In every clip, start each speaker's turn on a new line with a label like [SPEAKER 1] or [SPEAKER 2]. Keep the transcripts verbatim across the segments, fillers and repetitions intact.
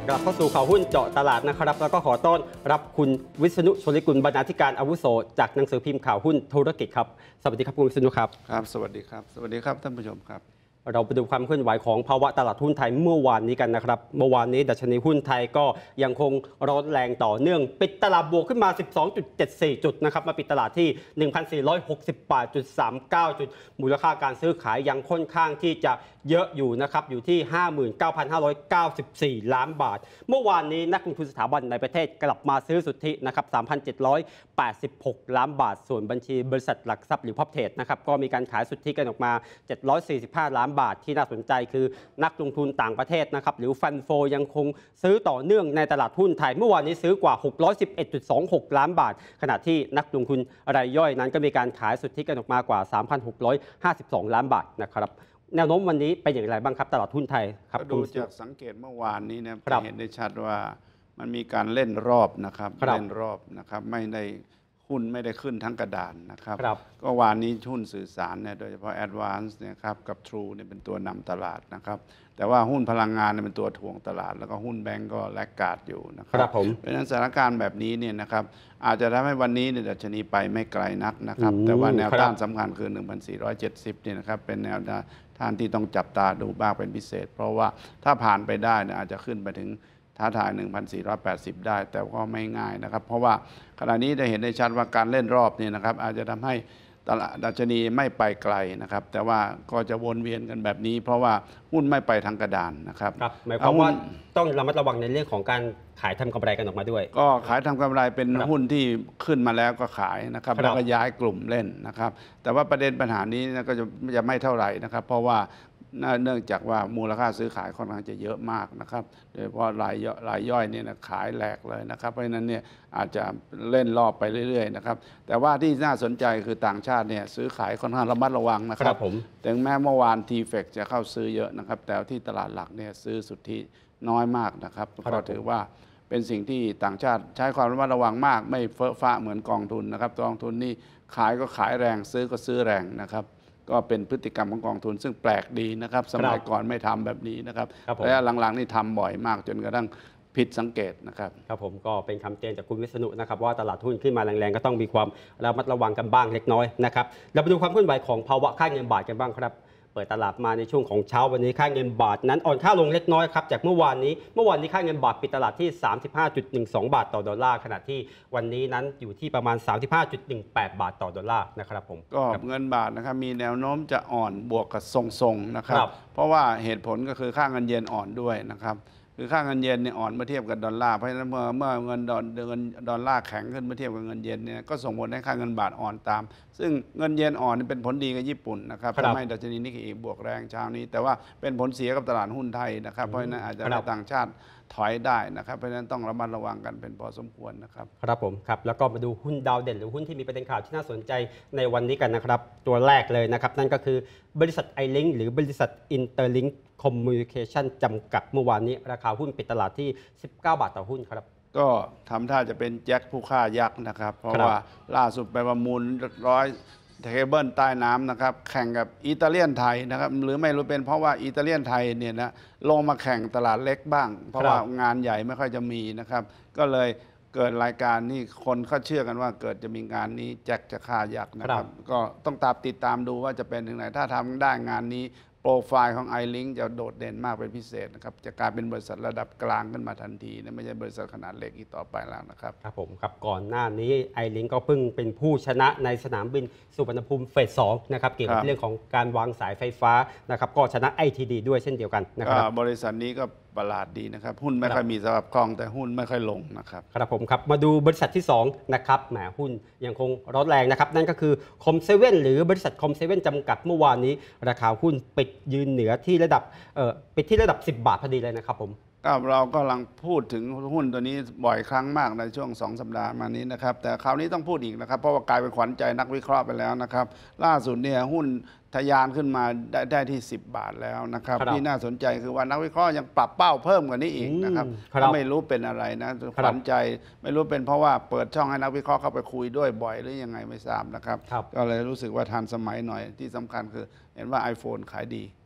[SPEAKER 1] กลับเข้าสู่ข่าวหุ้นเจาะตลาดนะครับแล้วก็ขอต้อนรับคุณวิษณุชลกุลบรรณาธิการอาวุโสจากหนังสือพิมพ์ข่าวหุ้นธุรกิจครับสวัสดีครับคุณวิษณุครับ
[SPEAKER 2] ครับสวัสดีครับสวัสดีครับท่านผู้ชมครับ
[SPEAKER 1] เราไปดูความเคลื่อนไหวของภาวะตลาดหุ้นไทยเมื่อวานนี้กันนะครับเมื่อวานนี้ดัชนีหุ้นไทยก็ยังคงร้อนแรงต่อเนื่องปิดตลาดบวกขึ้นมา สิบสองจุดเจ็ดสี่ จุดนะครับมาปิดตลาดที่ หนึ่งพันสี่ร้อยหกสิบแปดจุดสามเก้า จุดมูลค่าการซื้อขายยังค่อนข้างที่จะเยอะอยู่นะครับอยู่ที่ ห้าหมื่นเก้าพันห้าร้อยเก้าสิบสี่ ล้านบาทเมื่อวานนี้นักลงทุนสถาบันในประเทศกลับมาซื้อสุทธินะครับ สามพันเจ็ดร้อยแปดสิบหก ล้านบาทส่วนบัญชีบริษัทหลักทรัพย์หรือพ็อปเทรดนะครับก็มีการขายสุทธิกันออกมาเจ็ดร้อยสี่สิบห้า ล้านบาทที่น่าสนใจคือนักลงทุนต่างประเทศนะครับหรือฟันโฟยังคงซื้อต่อเนื่องในตลาดหุ้นไทยเมื่อวานนี้ซื้อกว่า หกร้อยสิบเอ็ดจุดสองหก ล้านบาทขณะที่นักลงทุนรายย่อยนั้นก็มีการขายสุทธิกันออกมากว่า สามพันหกร้อยห้าสิบสอง ล้านบาทนะครับแนวโน้มวันนี้เป็นอย่างไรบ้างครับตลาดหุ้นไทยครับ
[SPEAKER 2] ดูจากสังเกตเมื่อวานนี้นะเห็นได้ชัดว่ามันมีการเล่นรอบนะครับเล่นรอบนะครับไม่ได้หุ้นไม่ได้ขึ้นทั้งกระดานนะครับก็วานนี้หุ้นสื่อสารเนี่ยโดยเฉพาะ Advance เนี่ยครับกับ True เนี่ยเป็นตัวนำตลาดนะครับแต่ว่าหุ้นพลังงานเนี่ยเป็นตัวถ่วงตลาดแล้วก็หุ้นแบงก์ก็แลกขาดอยู่นะครับเพราะฉะนั้นสถานการณ์แบบนี้เนี่ยนะครับอาจจะทำให้วันนี้เนี่ยดัชนีไปไม่ไกลนักนะครับแต่ว่าแนวต้านสำคัญคือ หนึ่งพันสี่ร้อยเจ็ดสิบ เนี่ยนะครับเป็นแนวต้านที่ต้องจับตาดูบ้างเป็นพิเศษเพราะว่าถ้าผ่านไปได้เนี่ยอาจจะขึ้นไปถึงท้าทาย หนึ่งพันสี่ร้อยแปดสิบ ได้แต่ก็ไม่ง่ายนะครับเพราะว่าขณะนี้จะเห็นได้ชัดว่าการเล่นรอบนี่นะครับอาจจะทำให้ตลาดดัชนีไม่ไปไกลนะครับแต่ว่าก็จะวนเวียนกันแบบนี้เพราะว่าหุ้นไม่ไปทางกระดานนะครับ
[SPEAKER 1] ครับหมายความว่าต้องระมัดระวังในเรื่องของการขายทำกำไรกันออกมาด้วย
[SPEAKER 2] ก็ขายทำกำไรเป็นหุ้นที่ขึ้นมาแล้วก็ขายนะครับแล้วก็ย้ายกลุ่มเล่นนะครับแต่ว่าประเด็นปัญหานี้ก็จะจะไม่เท่าไหร่นะครับเพราะว่าเนื่องจากว่ามูลค่าซื้อขายค่อนข้างจะเยอะมากนะครับโดยเฉพาะรายรายย่อยเนี่ยนะขายแหลกเลยนะครับเพราะฉะนั้นเนี่ยอาจจะเล่นรอบไปเรื่อยๆนะครับแต่ว่าที่น่าสนใจคือต่างชาติเนี่ยซื้อขายค่อนข้างระมัดระวังนะครับถึงแม้เมื่อวานทีเฟกจะเข้าซื้อเยอะนะครับแต่ที่ตลาดหลักเนี่ยซื้อสุทธิน้อยมากนะครับก็ถือว่าเป็นสิ่งที่ต่างชาติใช้ความระมัดระวังมากไม่เฟ้อฟ้าเหมือนกองทุนนะครับกองทุนนี่ขายก็ขายแรงซื้อก็ซื้อแรงนะครับก็เป็นพฤติกรรมของกองทุนซึ่งแปลกดีนะครับสมัยก่อนไม่ทำแบบนี้นะครับและหลังๆนี่ทำบ่อยมากจนกระทั่งผิดสังเกตนะครับ
[SPEAKER 1] ครับผมก็เป็นคำเตือนจากคุณวิษณุนะครับว่าตลาดหุ้นขึ้นมาแรงๆก็ต้องมีความระมัดระวังกันบ้างเล็กน้อยนะครับเราไปดูความเคลื่อนไหวของภาวะค่าเงินบาทกันบ้างครับเปิดตลาดมาในช่วงของเช้าวันนี้ค่าเงินบาทนั้นอ่อนค่าลงเล็กน้อยครับจากเมื่อวานนี้เมื่อวานนี้ค่าเงินบาทปิดตลาดที่ สามสิบห้าจุดหนึ่งสอง บาทต่อดอลลาร์ขณะที่วันนี้นั้นอยู่ที่ประมาณ สามสิบห้าจุดหนึ่งแปด บาทต่อดอลลาร์นะครับผม
[SPEAKER 2] ก็เงินบาทนะครับมีแนวโน้มจะอ่อนบวกกับทรงๆนะครับเพราะว่าเหตุผลก็คือค่าเงินเยนอ่อนด้วยนะครับคือค่าเงินเยนเนี่ยอ่อนเมื่อเทียบกับดอลลาร์เพราะฉะนั้นเมื่อเมื่อเงินดอลเงินดอลลาร์แข็งขึ้นเมื่อเทียบกับเงินเยนเนี่ยก็ส่งผลให้ค่าเงินบาทอ่อนตามซึ่งเงินเยนอ่อนเป็นผลดีกับญี่ปุ่นนะครับทำให้ดัชนีนิกเกอิบวกแรงเช้านี้แต่ว่าเป็นผลเสียกับตลาดหุ้นไทยนะครับเพราะฉะนั้นอาจจะให้ต่างชาติถอยได้นะครับเพราะฉะนั้นต้องระมัดระวังกันเป็นพอสมควรนะครับ
[SPEAKER 1] ครับผมครับแล้วก็มาดูหุ้นดาวเด่นหรือหุ้นที่มีประเด็นข่าวที่น่าสนใจในวันนี้กันนะครับตัวแรกเลยนะครับนั่นก็คือบริษัท ไอ ลิงก์ หรือบริษัท อินเตอร์ลิงก์ คอมมิวนิเคชัน จำกัดเมื่อวานนี้ราคาหุ้นปิดตลาดที่สิบเก้าบาทต่อหุ้นครับ
[SPEAKER 2] ก็ทำท่าจะเป็นแจ็คผู้ฆ่ายักษ์นะครับเพราะว่าล่าสุดไปประมูลร้อยเคเบิลใต้น้ำนะครับแข่งกับอิตาเลียนไทยนะครับหรือไม่รู้เป็นเพราะว่าอิตาเลียนไทยเนี่ยนะลงมาแข่งตลาดเล็กบ้างเพราะว่างานใหญ่ไม่ค่อยจะมีนะครับก็เลยเกิดรายการนี่คนเขาเชื่อกันว่าเกิดจะมีงานนี้แจ็คจะฆ่ายักษ์นะครับก็ต้องตามติดตามดูว่าจะเป็นถึงไหนถ้าทำได้งานนี้โปรไฟล์ของ ไอ ลิงก์ จะโดดเด่นมากเป็นพิเศษนะครับจะกลายเป็นบริษัทระดับกลางขึ้นมาทันทีนะไม่ใช่บริษัทขนาดเล็กอีกต่อไปแล้วนะครับ
[SPEAKER 1] ครับผมครับก่อนหน้านี้ ไอ ลิงก์ ก็เพิ่งเป็นผู้ชนะในสนามบินสุวรรณภูมิเฟสสองนะครับเกี่ยวกับเรื่องของการวางสายไฟฟ้านะครับก็ชนะ ไอ ที ดี ด้วยเช่นเดียวกันนะครับ
[SPEAKER 2] บริษัทนี้ก็ประหลาดดีนะครับหุ้นไม่ค่อยมีสภาพคล่องแต่หุ้นไม่ค่อยลงนะครับ
[SPEAKER 1] ครับผมครับมาดูบริษัทที่สองนะครับแหมหุ้นยังคงร้อนแรงนะครับนั่นก็คือคอมเซเว่นหรือบริษัทคอมเซเว่นจำกัดเมื่อวานนี้ราคาหุ้นปิดยืนเหนือที่ระดับเอ่อปิดที่ระดับสิบบาทพอดีเลยนะครับผม
[SPEAKER 2] เรากำลังพูดถึงหุ้นตัวนี้บ่อยครั้งมากในช่วงสองสัปดาห์มานี้นะครับแต่คราวนี้ต้องพูดอีกนะครับเพราะว่ากลายเป็นขวัญใจนักวิเคราะห์ไปแล้วนะครับล่าสุดเนี่ยหุ้นทะยานขึ้นมาได้ได้ที่สิบบาทแล้วนะครับที่น่าสนใจคือว่านักวิเคราะห์ยังปรับเป้าเพิ่มกว่านี้อีกนะครับก็ไม่รู้เป็นอะไรนะขวัญใจไม่รู้เป็นเพราะว่าเปิดช่องให้นักวิเคราะห์เข้าไปคุยด้วยบ่อยหรือยังไงไม่ทราบนะครับก็เลยรู้สึกว่าทันสมัยหน่อยที่สำคัญคือเห็นว่า ไอโฟน ขายดี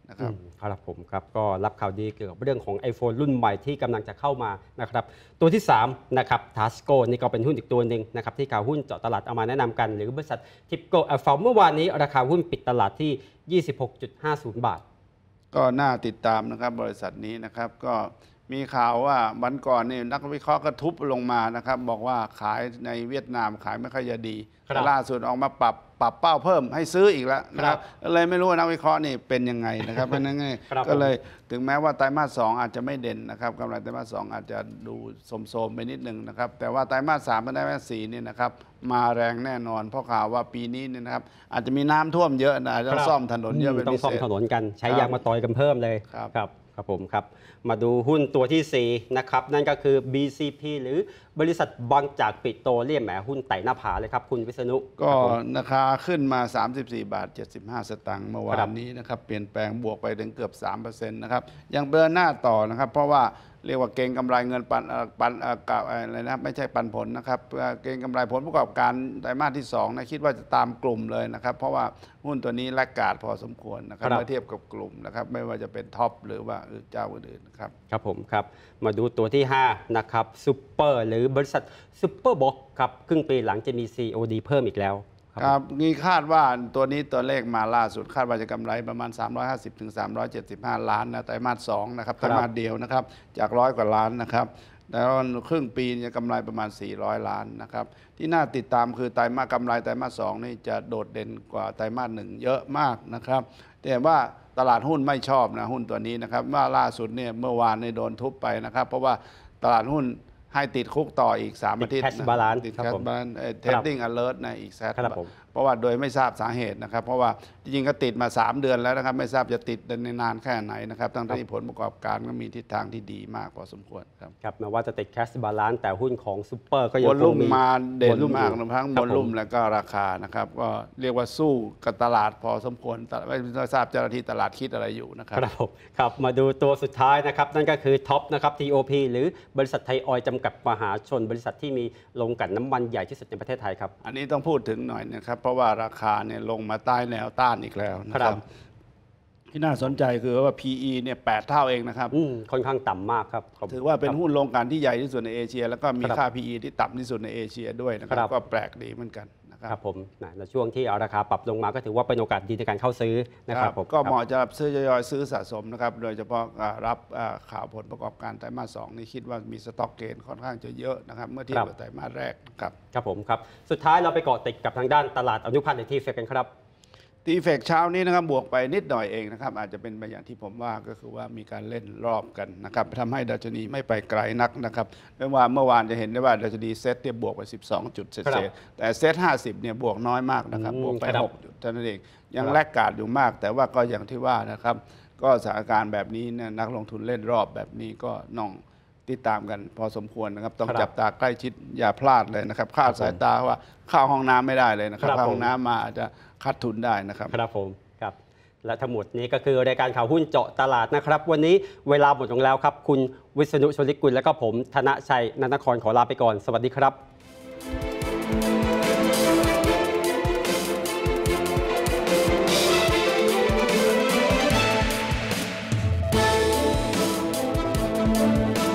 [SPEAKER 2] นะครับ
[SPEAKER 1] ครับผมครับก็รับข่าวดีเกี่ยวกับเรื่องของ iPhone รุ่นใหม่ที่กำลังจะเข้ามานะครับตัวที่สามนะครับทัสโกนี่ก็เป็นหุ้นอีกตัวหนึ่งนะครับที่ข่าวหุ้นเจาะตลาดเอามาแนะนำกันหรือบริษัททิปโก้แอลฟาเมื่อวานนี้ราคาหุ้นปิดตลาดที่ ยี่สิบหกจุดห้าศูนย์ บาท
[SPEAKER 2] ก็น่าติดตามนะครับบริษัทนี้นะครับก็มีข่าวว่าวันก่อนนี่นักวิเคราะห์ก็ทุบลงมานะครับบอกว่าขายในเวียดนามขายไม่ค่อยจะดีแต่ล่าสุดออกมาปรับปรับเป้าเพิ่มให้ซื้ออีกแล้วนะครับเลยไม่รู้ว่านักวิเคราะห์นี่เป็นยังไงนะครับเป็นยังไงก็เลยถึงแม้ว่าไตรมาสสองอาจจะไม่เด่นนะครับกำไรไตรมาสสองอาจจะดูโสมๆไปนิดนึงนะครับแต่ว่าไตรมาสสามกับไตรมาสสี่นี่นะครับมาแรงแน่นอนเพราะข่าวว่าปีนี้เนี่ยนะครับอาจจะมีน้ำท่วมเยอะนะต้องซ่อมถนนเยอะเป็นพิเศษ
[SPEAKER 1] ต้องซ่อมถนนกันใช้ยางมาต่อยกันเพิ่มเลยครับครับผมครับมาดูหุ้นตัวที่สี่นะครับนั่นก็คือ บี ซี พี หรือบริษัทบางจากปิโตรเลียมแหมหุ้นไต่หน้าผาเลยครับคุณวิษณุ
[SPEAKER 2] ก็ราคาขึ้นมาสามสิบสี่บาทเจ็ดสิบห้าสตางค์เมื่อวานนี้นะครับเปลี่ยนแปลงบวกไปถึงเกือบ สามเปอร์เซ็นต์ นะครับยังเดินหน้าต่อนะครับเพราะว่าเรียกว่าเก็งกำไรเงินปันปันกับอะไรนะไม่ใช่ปันผลนะครับเก็งกำไรผลประกอบการไตรมาสที่สองนะคิดว่าจะตามกลุ่มเลยนะครับเพราะว่าหุ้นตัวนี้แลกขาดพอสมควรนะครับเมื่อเทียบกับกลุ่มนะครับไม่ว่าจะเป็นท็อปหรือว่าเจ้าอื่นๆนะครับ
[SPEAKER 1] ครับผมครับมาดูตัวที่ห้านะครับซูเปอร์หรือบริษัทซูเปอร์บ็อกครับครึ่งปีหลังจะมี ซี โอ ดี เพิ่มอีกแล้ว
[SPEAKER 2] ครับนี่คาดว่าตัวนี้ตัวเลขมาล่าสุดคาดว่าจะกำไรประมาณสามร้อยห้าสิบถึงสามร้อยเจ็ดสิบห้าล้านนะไตรมาสสองนะครับไตรมาสเดียวนะครับจากร้อยกว่าล้านนะครับแล้วครึ่งปีจะกำไรประมาณสี่ร้อยล้านนะครับที่น่าติดตามคือไตรมาสกำไรไตรมาสสองนี่จะโดดเด่นกว่าไตรมาสหนึ่งเยอะมากนะครับแต่ว่าตลาดหุ้นไม่ชอบนะหุ้นตัวนี้นะครับว่าล่าสุดเนี่ยเมื่อวานในโดนทุบไปนะครับเพราะว่าตลาดหุ้นให้ติดคุกต่ออีกสามอาทิตย์
[SPEAKER 1] ติดแคชบาลานซ์
[SPEAKER 2] ติดแคชบาลานซ์เทรดดิ้งอเลิร์ตนะอีกแซดเพราะว่าโดยไม่ทราบสาเหตุนะครับเพราะว่าจริงๆก็ติดมาสามเดือนแล้วนะครับไม่ทราบจะติดในนานแค่ไหนนะครับทั้งที่ผลประกอบการก็มีทิศทางที่ดีมากพอสมควรครับ
[SPEAKER 1] ครับแม้ว่าจะติดแคชบาลานซ์แต่หุ้นของซูเปอร์ก็ยัง
[SPEAKER 2] วอลุ่มมาเด่นมากทั้งวอลุ่มและก็ราคานะครับก็เรียกว่าสู้กับตลาดพอสมควรไม่ทราบเจ้าหน้าที่ตลาดคิดอะไรอยู่นะครับ
[SPEAKER 1] ครับผมครับมาดูตัวสุดท้ายนะครับนั่นก็คือท็อปนะครับ ที โอ พี หรือบริษัทไทยออยล์จำกัดมหาชนบริษัทที่มีโรงกลั่นน้ำมันใหญ่ที่สุดในประเทศไทยครับ
[SPEAKER 2] อันนี้ต้องพูดถึงหน่อยนะครับเพราะว่าราคาเนี่ยลงมาใต้แนวต้านอีกแล้วนะครับที่น่าสนใจคือว่า พี อี เนี่ยแปดเท่าเองนะครับ
[SPEAKER 1] ค่อนข้างต่ำมากครับ
[SPEAKER 2] ถือว่าเป็นหุ้นโรงกลั่นที่ใหญ่ที่สุดในเอเชียแล้วก็มีค่า พี อี ที่ต่ำที่สุดในเอเชียด้วยนะครับก็แปลกดีเหมือนกัน
[SPEAKER 1] ครับผมในช่วงที่เอาราคาปรับลงมาก็ถือว่าเป็นโอกาสดีในการเข้าซื้อนะครับ
[SPEAKER 2] ก็เหมาะจะรับซื้อยอยซื้อสะสมนะครับโดยเฉพาะรับข่าวผลประกอบการไตรมาสสองนี่คิดว่ามีสต็อกเกนค่อนข้างจะเยอะนะครับเมื่อเทียบกับไตรมาสแรกครับ
[SPEAKER 1] ครับผมครับสุดท้ายเราไปเกาะติดกับทางด้านตลาดอนุพันธ์ในที่เฟกกันครับ
[SPEAKER 2] ตีเฟกเช้านี้นะครับบวกไปนิดหน่อยเองนะครับอาจจะเป็นไปอย่างที่ผมว่าก็คือว่ามีการเล่นรอบกันนะครับทำให้ดัชนีไม่ไปไกลนักนะครับไม่ว่าเมื่อวานจะเห็นได้ว่าดัชนีเซ็ตเนี่ยบวกไปสิบสองจุดเศษแต่เซ็ตห้าสิบเนี่ยบวกน้อยมากนะครับบวกไปหกจุดเท่านั้นเองยังแลกขาดอยู่มากแต่ว่าก็อย่างที่ว่านะครับก็สถานการณ์แบบนี้เนี่ยนักลงทุนเล่นรอบแบบนี้ก็น้องติดตามกันพอสมควรนะครับต้องจับตาใกล้ชิดอย่าพลาดเลยนะครับคาดสายตาว่าเข้าห้องน้ำไม่ได้เลยนะครับเข้าห้องน้ำมาอาจจะคัดทุนได้นะครับ
[SPEAKER 1] ครับผมครับและทั้งหมดนี้ก็คือรายการข่าวหุ้นเจาะตลาดนะครับวันนี้เวลาหมดลงแล้วครับคุณวิษณุ ชลิกุลและก็ผมธนชัย นันทครขอลาไปก่อนสวัสดีครับ